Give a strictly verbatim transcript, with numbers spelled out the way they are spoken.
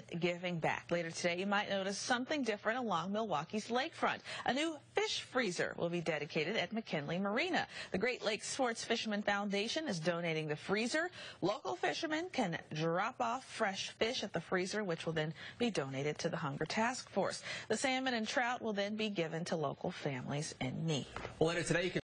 giving back. Later today, you might notice something different along Milwaukee's lakefront. A new fish freezer will be dedicated at McKinley Marina. The Great Lakes Sports Fishermen Foundation is donating the freezer. Local fishermen can drop off fresh fish at the freezer, which will then be donated to the Hunger Task Force. The salmon and trout will then be given to local families in need. Well, later today, you can